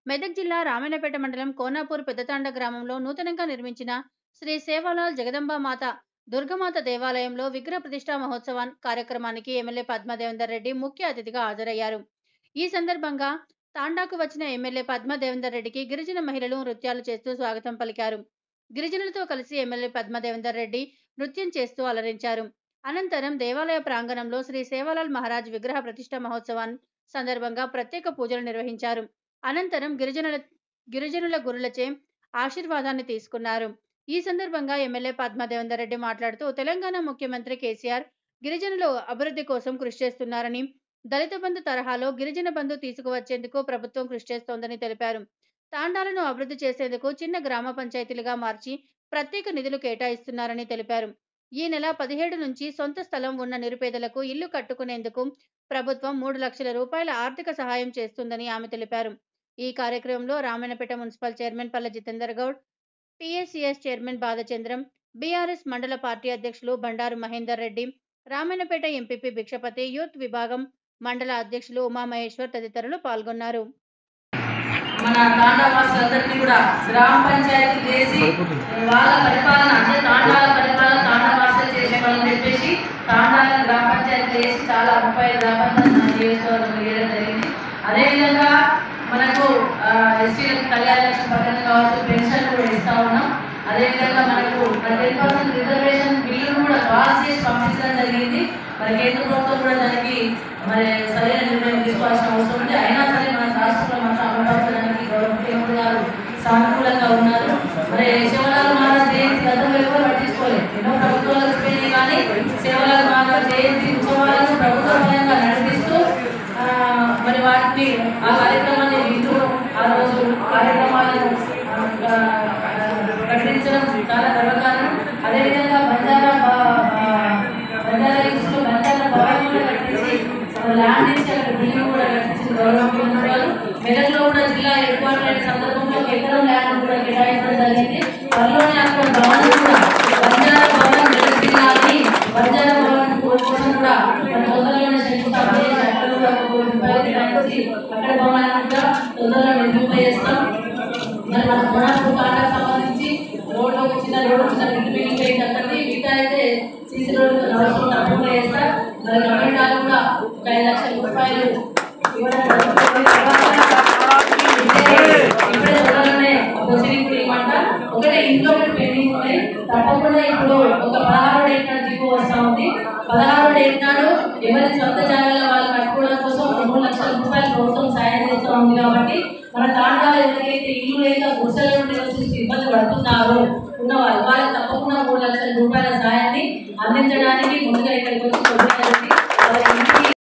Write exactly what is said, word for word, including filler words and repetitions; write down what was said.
మెదక్ జిల్లా రామాయణపేట మండలం కోనాపూర్ పెద్దతాండ గ్రామంలో నూతనంగా నిర్మించిన శ్రీ సేవాలాల్ జగదంబ మాత దుర్గమాత దేవాలయంలో విగ్రహ ప్రతిష్ఠా మహోత్సవం కార్యక్రమానికి ఎమ్మెల్యే పద్మదేవేందర్ రెడ్డి ముఖ్య అతిథిగా హాజరయ్యారు. ఈ సందర్భంగా తాండాకు వచ్చిన ఎమ్మెల్యే పద్మదేవేందర్ రెడ్డికి గిరిజన మహిళలు నృత్యాలు చేస్తూ స్వాగతం పలికారు. గిరిజనులతో కలిసి ఎమ్మెల్యే పద్మదేవేందర్ రెడ్డి నృత్యం చేస్తూ అలరించారు. అనంతరం దేవాలయ ప్రాంగణంలో శ్రీ సేవాలాల్ మహారాజ్ విగ్రహ ప్రతిష్ఠా మహోత్సవం సందర్భంగా ప్రత్యేక పూజలు నిర్వహించారు. అనంతరం గిరిజనుల గిరిజనుల గురులచే ఆశీర్వాదాన్ని తీసుకున్నారు. ఈ సందర్భంగా ఎమ్మెల్యే పద్మదేవేందర్ రెడ్డి మాట్లాడుతూ తెలంగాణ ముఖ్యమంత్రి కేసీఆర్ గిరిజనుల అభివృద్ధి కోసం కృషి చేస్తున్నారని, దళిత బంధు తరహాలో గిరిజన బంధు తీసుకువచ్చేందుకు ప్రభుత్వం కృషి చేస్తోందని తెలిపారు. తాండాలను అభివృద్ధి చేసేందుకు చిన్న గ్రామ పంచాయతీలుగా మార్చి ప్రత్యేక నిధులు కేటాయిస్తున్నారని తెలిపారు. ఈ నెల పదిహేడు నుంచి సొంత స్థలం ఉన్న నిరుపేదలకు ఇల్లు కట్టుకునేందుకు ప్రభుత్వం మూడు లక్షల రూపాయల ఆర్థిక సహాయం చేస్తుందని ఆమె తెలిపారు. ఈ కార్యక్రమంలో Ramayampet municipal chairman Palle Jitender Goud, TSCS chairman Badhachandram, BRS మండల పార్టీ అధ్యక్షులు బండారు మహేందర్ రెడ్డి, రామాయణపేట ఎంపీపీ భిక్షపతి, యూత్ విభాగం మండల అధ్యక్షులు ఉమామహేశ్వర్ తదితరులు పాల్గొన్నారు. మన తాండావాసులందరికీ కూడా గ్రామ పంచాయతీ చేసి వాళ్ళ పరిపాలన అంటే తాండాల పరిపాలన తాండావాసులు చేసేవాళ్ళని చెప్పేసి తాండాల గ్రామ పంచాయతీ చేసి చాలా ముప్పై గ్రామ పంచాయతీ నియోజకవర్గం వేయడం జరిగింది. అదేవిధంగా మనకు ఎస్టీలకు కళ్యాణ లక్ష్మి పథకం కావచ్చు, పెన్షన్ కూడా ఇస్తా ఉన్నాం. అదేవిధంగా మనకు టెన్ పర్సెంట్ రిజర్వేషన్ బిల్లును కూడా పాస్ చేసి పంపించడం జరిగింది. మరి కేంద్ర ప్రభుత్వం కూడా దానికి మరి సరైన నిర్ణయం తీసుకోవాల్సిన అవసరం ఉంది. అయినా సరే మన రాష్ట్రంలో మాత్రం అమలుపరచడానికి గౌరవ ముఖ్యమంత్రి గారు సానుకూలంగా ఉన్నారు. మరి సేవలాల్ మహారాజ్ జయంతి గతంలో ఎవరు పట్టించుకోలేదు. ఎన్నో ప్రభుత్వాలు వచ్చిపోయినాయి, కానీ సేవలాల్ మహారాజ్ జయంతి ఉత్సవాలను ప్రభుత్వ పరంగా నడిపిస్తూ మరి వాటిని ఆ కార్యక్రమాన్ని వింటూ ఆ రోజు కార్యక్రమాలను ప్రకటించడం చాలా గర్వకారణం. అదేవిధంగా బంజారా బంజారా హిల్స్లో బంజారా భవన్ కూడా కట్టించి ల్యాండ్ ఇచ్చి అక్కడ బిల్డింగ్ కూడా కట్టించిన గౌరవ ముఖ్యమంత్రి గారు. మెదక్లో కూడా జిల్లా హెడ్ క్వార్టర్ అయిన సందర్భంలో ఎకరం ల్యాండ్ కూడా కేటాయించడం జరిగింది. త్వరలోనే అక్కడ భవన్ కూడా బంజారా భవన్ మెదక్ జిల్లాని బంజారా భవన్ కోసం కూడా మన తొందరలోనే శంకుస్థాపన చేసి అక్కడ కూడా ఒక కోటి రూపాయలు కేటాయించి అక్కడ భవనాన్ని కూడా తొందరలో నిర్మింపజేస్తాం. మరి మన కోనాపూర్ తాండాకు సంబంధించి రోడ్లో చిన్న రోడ్డు చిన్న బిల్లు బిల్డింగ్ అయింది. అక్కడికి మిగతా అయితే సీసీ రోడ్డు అవసరం తప్పకుండా చేస్తారు. మరి గవర్నమెంట్ కూడా ఒక ఐదు లక్షల రూపాయలు ఇవ్వడం ఇప్పుడే త్వరలోనే ప్రొసీడింగ్ ఇవ్వమంట. ఒకటే ఇంట్లో పెండింగ్ ఉన్నాయి, తప్పకుండా ఇప్పుడు ఒక పదహారు డేట్ నాడు జీవో వస్తా ఉంది. పదహారు డేట్ నాడు ఎవరి సొంత జాగాలో వాళ్ళు కట్టుకోవడం కోసం మూడు లక్షల రూపాయలు ప్రభుత్వం సాయం చేస్తూ ఉంది. కాబట్టి మన తాండాలో ఎవరికైతే ఇల్లు లేక గుడిసెల నుండి వచ్చి ఇబ్బంది పడుతున్నారో ఉన్నవాళ్ళు వాళ్ళకి తప్పకుండా మూడు లక్షల రూపాయల సాయాన్ని అందించడానికి ముందుగా ఇక్కడికి వచ్చి